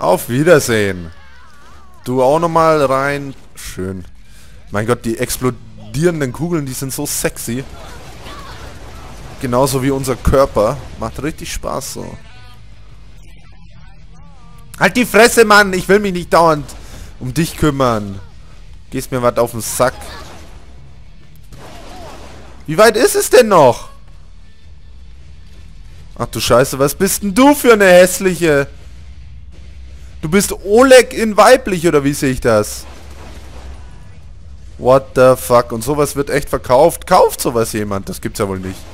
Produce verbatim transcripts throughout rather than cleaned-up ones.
Auf Wiedersehen. Du auch nochmal rein. Schön. Mein Gott, die explodierenden Kugeln, die sind so sexy. Genauso wie unser Körper. Macht richtig Spaß so. Halt die Fresse, Mann! Ich will mich nicht dauernd um dich kümmern. Gehst mir was auf den Sack. Wie weit ist es denn noch? Ach du Scheiße, was bist denn du für eine hässliche? Du bist Oleg in weiblich, oder wie sehe ich das? What the fuck? Und sowas wird echt verkauft. Kauft sowas jemand? Das gibt's ja wohl nicht.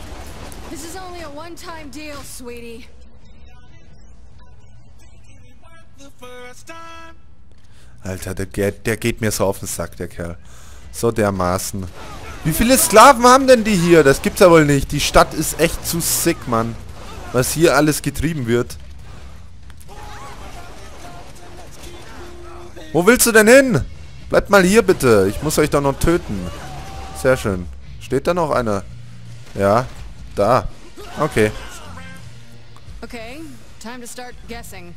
Alter, der geht, der geht mir so auf den Sack, der Kerl. So dermaßen. Wie viele Sklaven haben denn die hier? Das gibt's ja wohl nicht. Die Stadt ist echt zu sick, Mann. Was hier alles getrieben wird. Wo willst du denn hin? Bleibt mal hier bitte. Ich muss euch doch noch töten. Sehr schön. Steht da noch einer? Ja. Da. Okay. Okay, time to start guessing.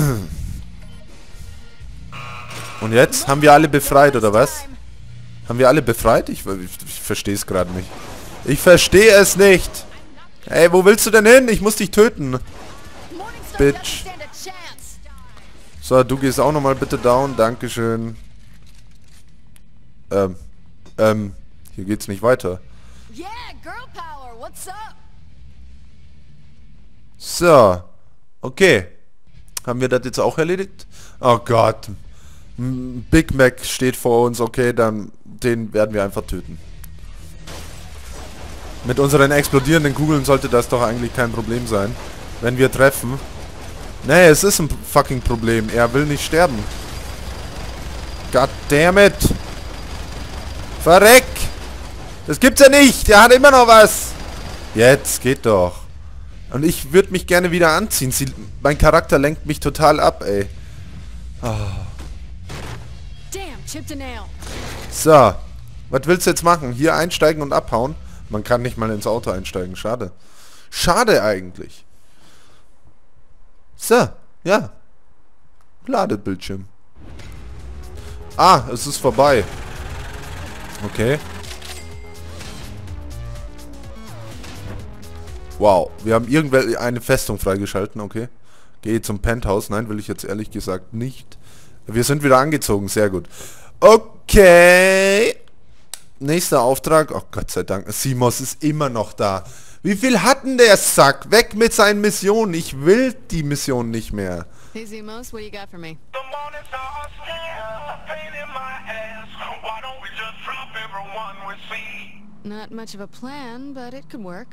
Und jetzt? Haben wir alle befreit, oder was? Haben wir alle befreit? Ich, ich, ich verstehe es gerade nicht. Ich verstehe es nicht. Ey, wo willst du denn hin? Ich muss dich töten. Bitch. So, du gehst auch nochmal bitte down. Dankeschön. Ähm. Ähm. Hier geht's nicht weiter. So. Okay. Haben wir das jetzt auch erledigt? Oh Gott. Big Mac steht vor uns. Okay, dann den werden wir einfach töten. Mit unseren explodierenden Kugeln sollte das doch eigentlich kein Problem sein. Wenn wir treffen. Nee, es ist ein fucking Problem. Er will nicht sterben. God damn it. Verreck. Das gibt's ja nicht. Der hat immer noch was. Jetzt geht doch. Und ich würde mich gerne wieder anziehen. Sie, mein Charakter lenkt mich total ab, ey. Oh. So. Was willst du jetzt machen? Hier einsteigen und abhauen? Man kann nicht mal ins Auto einsteigen. Schade. Schade eigentlich. So. Ja. Ladebildschirm. Ah, es ist vorbei. Okay. Wow. Wir haben irgendwelche eine Festung freigeschalten. Okay. Gehe zum Penthouse. Nein, will ich jetzt ehrlich gesagt nicht. Wir sind wieder angezogen. Sehr gut. Okay. Nächster Auftrag. Oh Gott sei Dank. Simos ist immer noch da. Wie viel hat denn der Sack? Weg mit seinen Missionen. Ich will die Mission nicht mehr. Hey Simos, what you got for me? Not much of a plan, but it could work.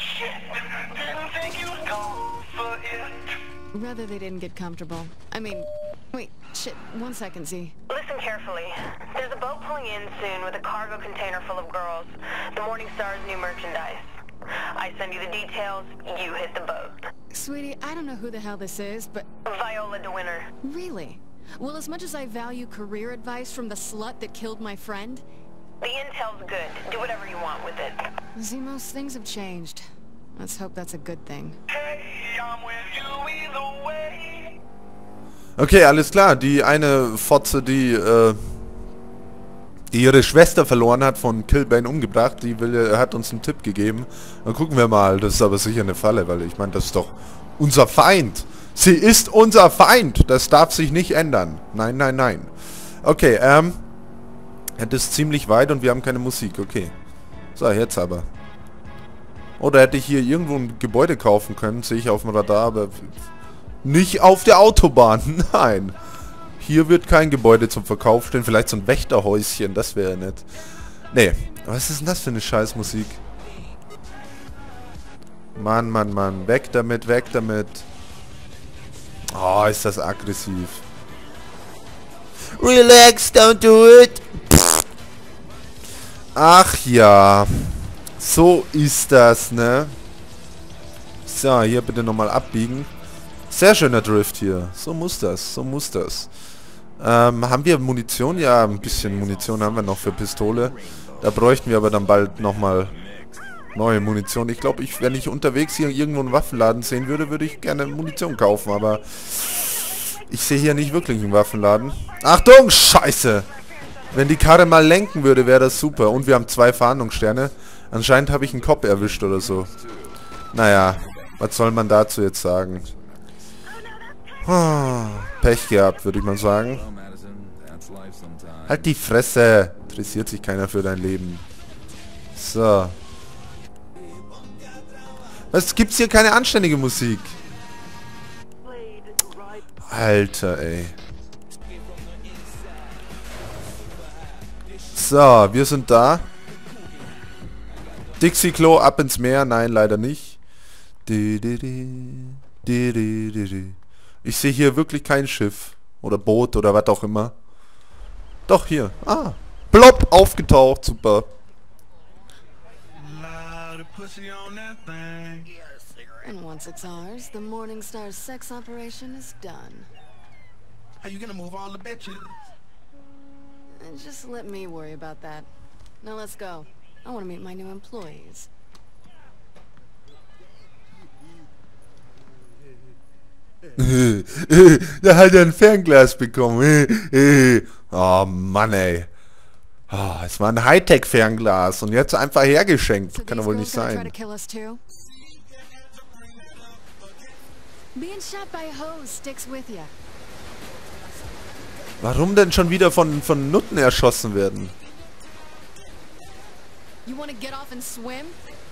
Rather they didn't get comfortable. I mean, wait, shit, one second, Z. Listen carefully. There's a boat pulling in soon with a cargo container full of girls. The Morning Star's new merchandise. I send you the details, you hit the boat. Sweetie, I don't know who the hell this is, but... Viola DeWinter. Really? Well, as much as I value career advice from the slut that killed my friend... The intel's good. Do whatever you want with it. Zimos, things have changed. Let's hope that's a good thing. Hey, I'm with you either way. Okay, alles klar. Die eine Fotze, die, äh, die ihre Schwester verloren hat, von Killbane umgebracht, die will, hat uns einen Tipp gegeben. Dann gucken wir mal. Das ist aber sicher eine Falle, weil ich meine, das ist doch unser Feind. Sie ist unser Feind. Das darf sich nicht ändern. Nein, nein, nein. Okay, ähm... das ist ziemlich weit und wir haben keine Musik. Okay. So, jetzt aber. Oder hätte ich hier irgendwo ein Gebäude kaufen können. Sehe ich auf dem Radar, aber... nicht auf der Autobahn. Nein. Hier wird kein Gebäude zum Verkauf stehen. Vielleicht so ein Wächterhäuschen. Das wäre nett. Nee. Was ist denn das für eine Scheißmusik? Mann, Mann, Mann. Weg damit, weg damit. Oh, ist das aggressiv. Relax, don't do it. Ach ja. So ist das, ne? So, hier bitte nochmal abbiegen. Sehr schöner Drift hier. So muss das, so muss das. Ähm, haben wir Munition? Ja, ein bisschen Munition haben wir noch für Pistole. Da bräuchten wir aber dann bald nochmal neue Munition. Ich glaube, ich, wenn ich unterwegs hier irgendwo einen Waffenladen sehen würde, würde ich gerne Munition kaufen, aber... Ich sehe hier nicht wirklich einen Waffenladen. Achtung, scheiße! Wenn die Karre mal lenken würde, wäre das super. Und wir haben zwei Fahndungssterne. Anscheinend habe ich einen Cop erwischt oder so. Naja, was soll man dazu jetzt sagen? Oh, Pech gehabt, würde ich mal sagen. Halt die Fresse! Interessiert sich keiner für dein Leben. So. Was gibt's hier keine anständige Musik? Alter, ey. So, wir sind da. Dixie-Klo ab ins Meer. Nein, leider nicht. Ich sehe hier wirklich kein Schiff. Oder Boot oder was auch immer. Doch, hier. Ah. Plopp, aufgetaucht. Super. And once it's ours, the Morningstar sex operation is done. How you gonna move all the bitches? And just let me worry about that. Now let's go. I want to meet my new employees. Da hat er ein Fernglas bekommen. Oh Mann, ey. Oh, es war ein Hightech-Fernglas und jetzt einfach hergeschenkt. So Kann doch wohl nicht sein. Being shot by a hose sticks with you. Warum denn schon wieder von, von Nutten erschossen werden? You want to get off and swim?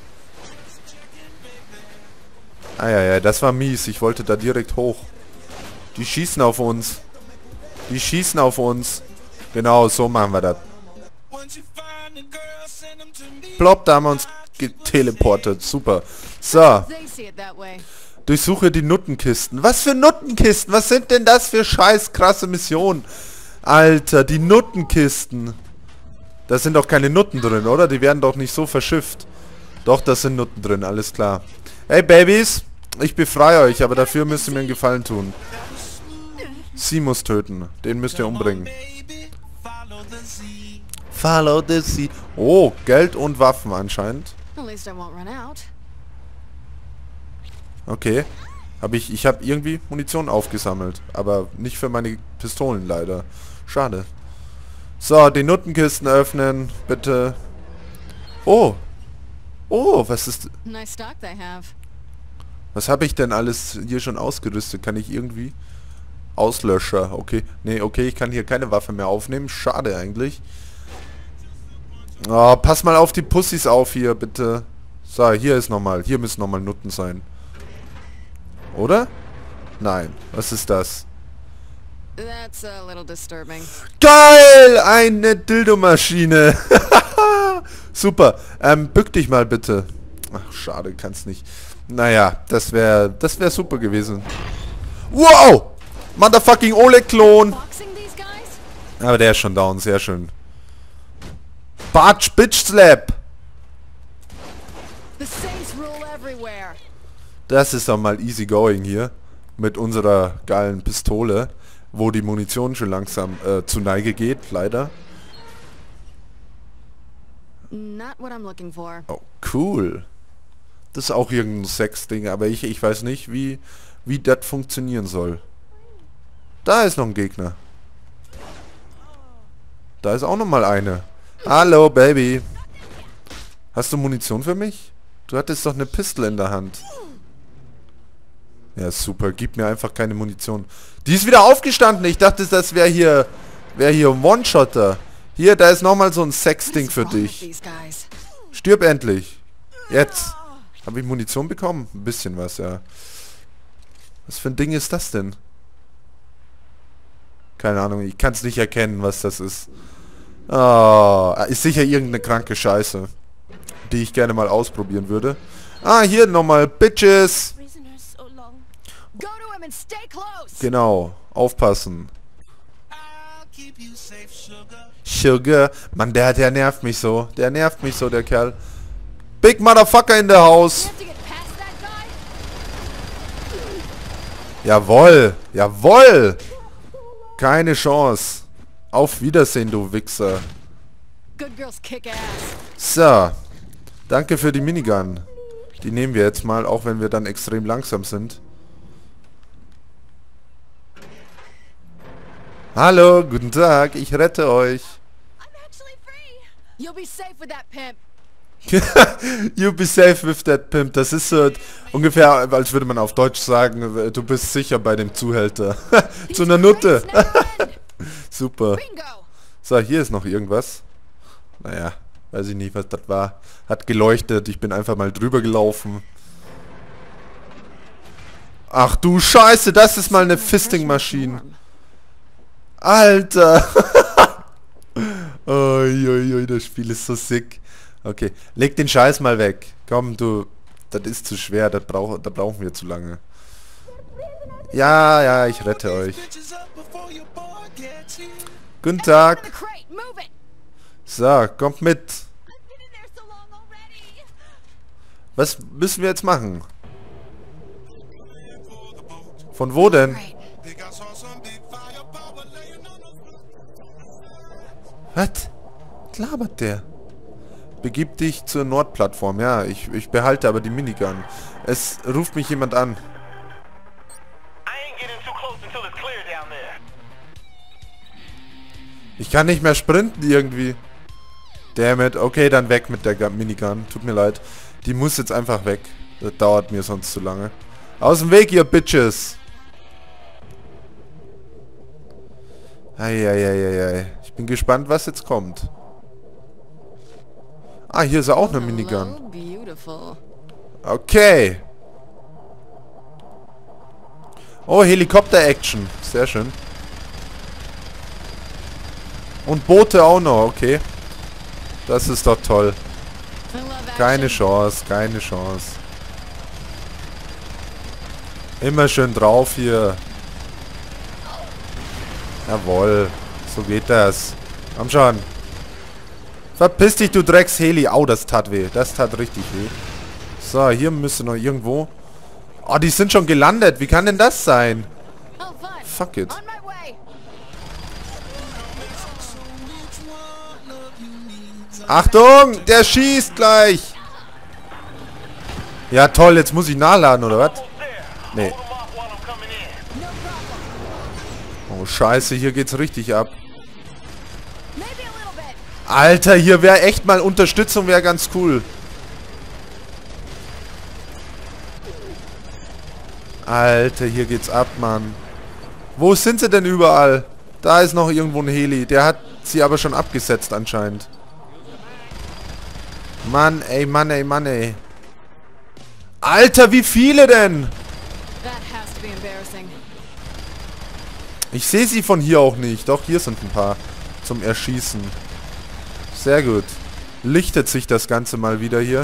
Ah ja, ja, das war mies. Ich wollte da direkt hoch. Die schießen auf uns. Die schießen auf uns. Genau, so machen wir das. Plopp, da haben wir uns geteleportet. Super. So. They see it that way. Durchsuche die Nuttenkisten. Was für Nuttenkisten? Was sind denn das für scheiß krasse Missionen? Alter, die Nuttenkisten. Da sind doch keine Nutten drin, oder? Die werden doch nicht so verschifft. Doch, da sind Nutten drin, alles klar. Hey, Babys. Ich befreie euch, aber dafür müsst ihr mir einen Gefallen tun. Sie muss töten. Den müsst ihr umbringen. Follow the sea. Oh, Geld und Waffen anscheinend. At least I won't run out. Okay. Hab ich ich habe irgendwie Munition aufgesammelt. Aber nicht für meine Pistolen leider. Schade. So, die Nuttenkisten öffnen. Bitte. Oh. Oh, was ist... Nice stock they have. Was habe ich denn alles hier schon ausgerüstet? Kann ich irgendwie... Auslöscher. Okay. Nee, okay, ich kann hier keine Waffe mehr aufnehmen. Schade eigentlich. Oh, pass mal auf die Pussys auf hier, bitte. So, hier ist nochmal. Hier müssen nochmal Nutten sein. Oder? Nein. Was ist das? That's a little disturbing. Geil! Eine Dildo-Maschine. Super. Ähm, bück dich mal bitte. Ach, schade, kann's nicht. Naja, das wäre das wäre super gewesen. Wow! Motherfucking Oleg-Klon! Boxing these guys? Aber der ist schon down, sehr schön. Batsch, Bitch Slap! The Saints rule everywhere. Das ist doch mal easy going hier. Mit unserer geilen Pistole. Wo die Munition schon langsam äh, zu Neige geht, leider. Not what I'm looking for. Oh, cool. Das ist auch irgendein Sex-Ding, aber ich, ich weiß nicht, wie, wie das funktionieren soll. Da ist noch ein Gegner. Da ist auch noch mal eine. Hallo, Baby. Hast du Munition für mich? Du hattest doch eine Pistole in der Hand. Ja, super. Gib mir einfach keine Munition. Die ist wieder aufgestanden. Ich dachte, das wäre hier... Wäre hier ein One-Shotter. Hier, da ist nochmal so ein Sex-Ding für dich. Stirb endlich. Jetzt. Habe ich Munition bekommen? Ein bisschen was, ja. Was für ein Ding ist das denn? Keine Ahnung. Ich kann es nicht erkennen, was das ist. Oh, ist sicher irgendeine kranke Scheiße. Die ich gerne mal ausprobieren würde. Ah, hier nochmal. Bitches. Genau, aufpassen. Sugar. Mann, der, der nervt mich so. Der nervt mich so, der Kerl. Big Motherfucker in der Haus. Jawoll. Jawoll. Keine Chance. Auf Wiedersehen, du Wichser. So. Danke für die Minigun. Die nehmen wir jetzt mal, auch wenn wir dann extrem langsam sind. Hallo, guten Tag, ich rette euch. I'm actually free. You'll be safe with that pimp. You be safe with that pimp. Das ist so ungefähr, als würde man auf Deutsch sagen, du bist sicher bei dem Zuhälter. Zu einer Nutte. Super. So, hier ist noch irgendwas. Naja, weiß ich nicht, was das war. Hat geleuchtet, ich bin einfach mal drüber gelaufen. Ach du Scheiße, das ist mal eine Fisting-Maschine. Alter. Uiuiui, das Spiel ist so sick. Okay, leg den Scheiß mal weg. Komm, du, das ist zu schwer, das brauch, da brauchen wir zu lange. Ja, ja, ich rette euch. Guten Tag. So, kommt mit. Was müssen wir jetzt machen? Von wo denn? Was? Labert der? Begib dich zur Nordplattform. Ja, ich, ich behalte aber die Minigun. Es ruft mich jemand an. Ich kann nicht mehr sprinten irgendwie. Damn it. Okay, dann weg mit der Minigun. Tut mir leid. Die muss jetzt einfach weg. Das dauert mir sonst zu lange. Aus dem Weg, ihr Bitches. Eieieiei. Ich bin gespannt, was jetzt kommt. Ah, hier ist auch eine Minigun. Okay. Oh, Helikopter-Action. Sehr schön. Und Boote auch noch, okay. Das ist doch toll. Keine Chance, keine Chance. Immer schön drauf hier. Jawohl. So geht das. Komm schon. Verpiss dich, du Drecks-Heli. Au, das tat weh. Das tat richtig weh. So, hier müsste noch irgendwo... Oh, die sind schon gelandet. Wie kann denn das sein? Fuck it. Achtung! Der schießt gleich! Ja, toll. Jetzt muss ich nachladen, oder was? Nee. Oh, scheiße. Hier geht's richtig ab. Alter, hier wäre echt mal Unterstützung, wäre ganz cool. Alter, hier geht's ab, Mann. Wo sind sie denn überall? Da ist noch irgendwo ein Heli. Der hat sie aber schon abgesetzt anscheinend. Mann, ey, Mann, ey, Mann, ey. Alter, wie viele denn? Ich sehe sie von hier auch nicht. Doch, hier sind ein paar zum Erschießen. Sehr gut. Lichtet sich das Ganze mal wieder hier.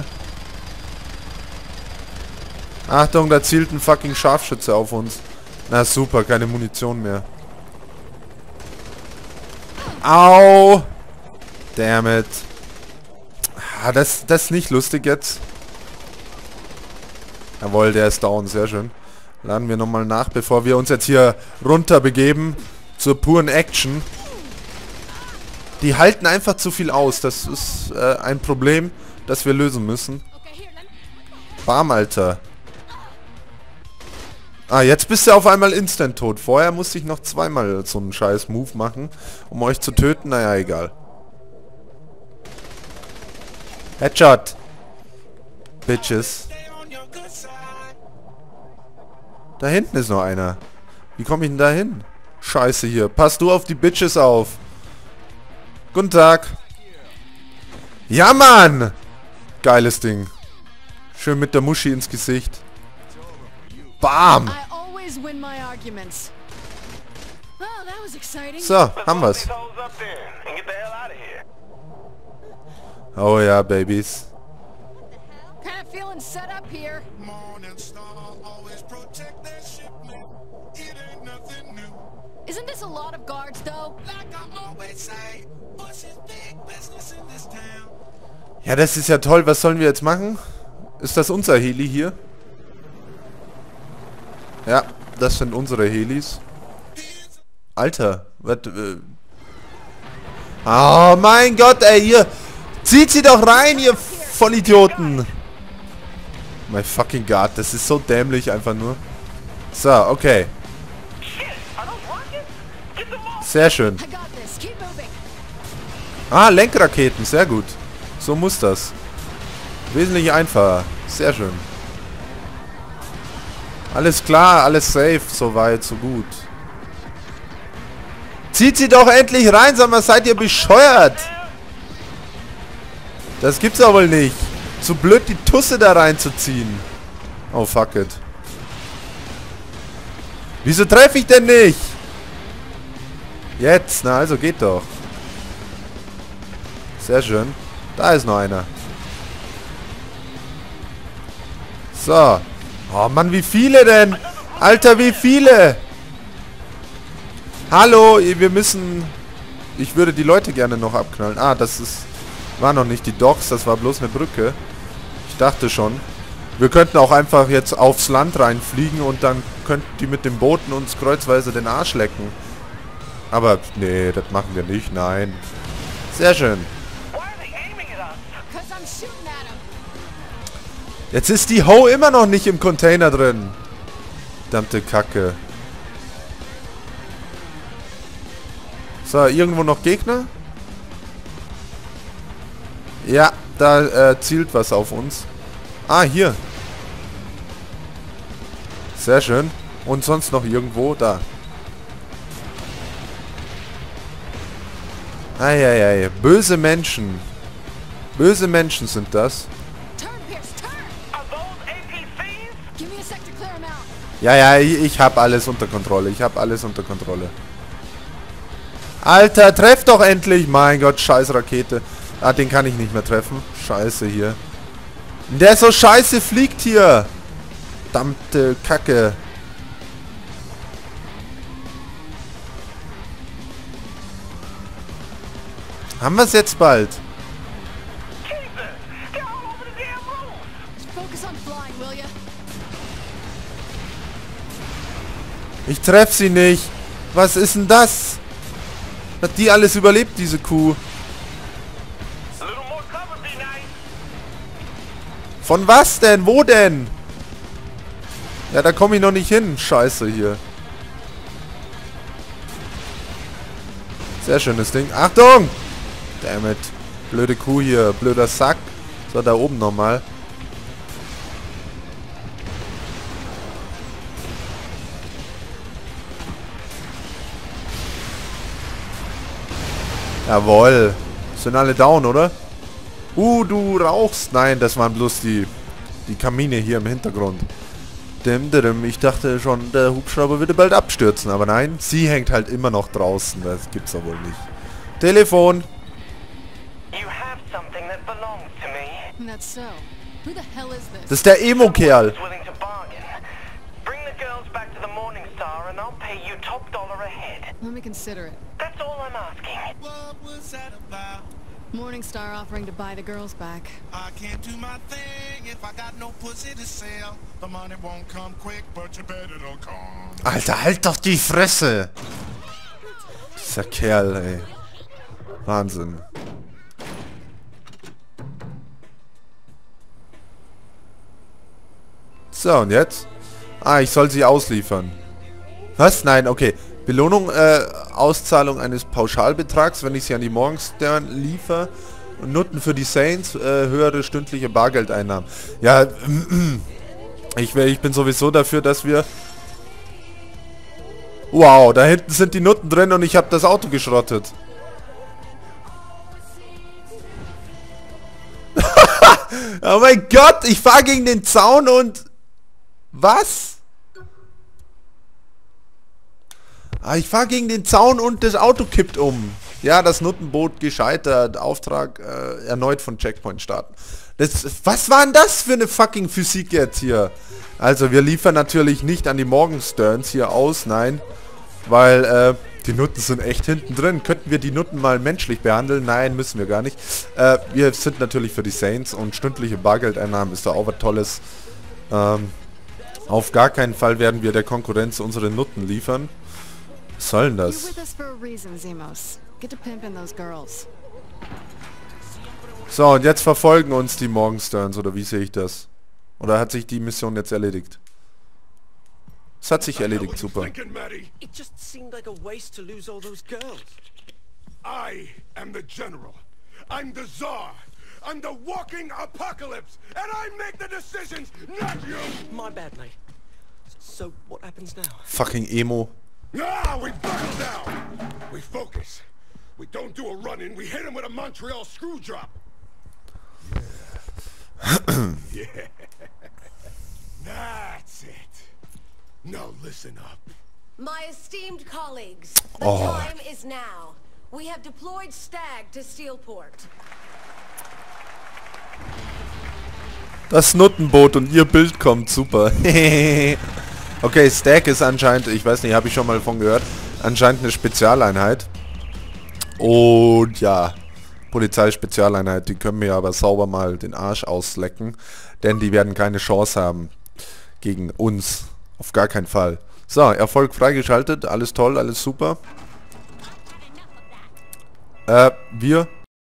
Achtung, da zielt ein fucking Scharfschütze auf uns. Na super, keine Munition mehr. Au! Damn it. Ah, das, das ist nicht lustig jetzt. Jawohl, der ist down, sehr schön. Laden wir nochmal nach, bevor wir uns jetzt hier runter begeben zur puren Action. Die halten einfach zu viel aus. Das ist äh, ein Problem, das wir lösen müssen. Bam, Alter. Ah, jetzt bist du auf einmal instant tot. Vorher musste ich noch zweimal so einen scheiß Move machen, um euch zu töten. Naja, egal. Headshot. Bitches. Da hinten ist noch einer. Wie komme ich denn da hin? Scheiße hier. Pass du auf die Bitches auf. Guten Tag. Ja, Mann! Geiles Ding. Schön mit der Muschi ins Gesicht. Bam! So, haben wir's. Oh ja, Babys. Isn't this a lot of guards, though? Ja, das ist ja toll. Was sollen wir jetzt machen? Ist das unser Heli hier? Ja, das sind unsere Helis. Alter, was... Äh oh mein Gott, ey, hier... Zieht sie doch rein, ihr Vollidioten! My fucking God, das ist so dämlich einfach nur. So, okay. Sehr schön. I got this. Keep moving. Ah, Lenkraketen, sehr gut. So muss das. Wesentlich einfacher. Sehr schön. Alles klar, alles safe, soweit, so gut. Zieht sie doch endlich rein, sag mal, seid ihr bescheuert? Das gibt's ja wohl nicht. Zu blöd, die Tusse da reinzuziehen. Oh, fuck it. Wieso treffe ich denn nicht? Jetzt, na also geht doch. Sehr schön. Da ist noch einer. So. Oh Mann, wie viele denn? Alter, wie viele? Hallo, wir müssen... Ich würde die Leute gerne noch abknallen. Ah, das ist... War noch nicht die Docks, das war bloß eine Brücke. Ich dachte schon. Wir könnten auch einfach jetzt aufs Land reinfliegen und dann könnten die mit den Booten uns kreuzweise den Arsch lecken. Aber, nee, das machen wir nicht, nein. Sehr schön. Because I'm shooting at him. Jetzt ist die Ho immer noch nicht im Container drin. Verdammte Kacke. So, irgendwo noch Gegner? Ja, da äh, zielt was auf uns. Ah, hier. Sehr schön. Und sonst noch irgendwo? Da. Eieiei. Böse Menschen. Böse Menschen sind das. Turn, Pierce, turn. Are those A P Cs? Give me a sec to clear him out. Ja, ja, ich, ich habe alles unter Kontrolle. Ich habe alles unter Kontrolle. Alter, treff doch endlich! Mein Gott, scheiß Rakete. Ah, den kann ich nicht mehr treffen. Scheiße hier. Der so scheiße fliegt hier. Verdammte Kacke. Haben wir es jetzt bald? Jesus! They're all over the damn roof! Just focus on flying, will ya? Ich treff sie nicht. Was ist denn das? Hat die alles überlebt, diese Kuh? A little more cover, be nice. Von was denn? Wo denn? Ja, da komme ich noch nicht hin. Scheiße hier. Sehr schönes Ding. Achtung! Dammit. Blöde Kuh hier. Blöder Sack. So, da oben nochmal. Jawohl. Sind alle down, oder? Uh, du rauchst. Nein, das waren bloß die, die Kamine hier im Hintergrund. Dim, dim, ich dachte schon, der Hubschrauber würde bald abstürzen. Aber nein, sie hängt halt immer noch draußen. Das gibt's ja wohl nicht. Telefon. You have something that belongs to me. And that's so. Who the hell is this? Das ist der Emo-Kerl. Someone who's willing to bargain. Bring the girls back to the Morning Star and I'll pay you top dollar a head. Let me consider it. That's all I'm asking. What was that about? Morningstar offering to buy the girls back. I can't do my thing if I got no pussy to sell. The money won't come quick, but you bet it'll come. Alter, halt doch die Fresse. Dieser Kerl, ey. Wahnsinn. So, und jetzt? Ah, ich soll sie ausliefern. Was? Nein, okay. Belohnung, äh, Auszahlung eines Pauschalbetrags, wenn ich sie an die Morgenstern liefere. Und Nutten für die Saints, äh, höhere stündliche Bargeldeinnahmen. Ja, ich, ich bin sowieso dafür, dass wir... Wow, da hinten sind die Nutten drin und ich habe das Auto geschrottet. Oh mein Gott, ich fahre gegen den Zaun und... Was? Ah, ich fahre gegen den Zaun und das Auto kippt um. Ja, das Nuttenboot gescheitert. Auftrag äh, erneut von Checkpoint starten. Das, was war denn das für eine fucking Physik jetzt hier? Also, wir liefern natürlich nicht an die Morgensterns hier aus, nein. Weil, äh, die Nutten sind echt hinten drin. Könnten wir die Nutten mal menschlich behandeln? Nein, müssen wir gar nicht. Äh, wir sind natürlich für die Saints und stündliche Bargeldeinnahmen ist da auch was Tolles. Ähm, auf gar keinen Fall werden wir der Konkurrenz unsere Nutten liefern. Was soll denn You're das? with us for a reason, Zemos. Get to pimping those girls. So, und jetzt verfolgen uns die Morgensterns, oder wie sehe ich das? Oder hat sich die Mission jetzt erledigt? Es hat sich erledigt, super. It just seemed like a waste to lose all those girls. I am the general. I'm the czar. I'm the walking apocalypse. And I make the decisions, not you. My bad, mate. So what happens now? Fucking Emo. Ah, we buckle down. We focus. We don't do a run-in. We hit him with a Montreal screw drop. Yeah. Yeah. That's it. Now listen up. My esteemed colleagues, the Oh. time is now. We have deployed Stag to Steelport. Das Nuttenboot und ihr Bild kommt, super. Okay, Stag ist anscheinend, ich weiß nicht, habe ich schon mal von gehört, anscheinend eine Spezialeinheit. Und ja, Polizeispezialeinheit, die können mir aber sauber mal den Arsch auslecken, denn die werden keine Chance haben gegen uns. Auf gar keinen Fall. So, Erfolg freigeschaltet, alles toll, alles super. Äh, wir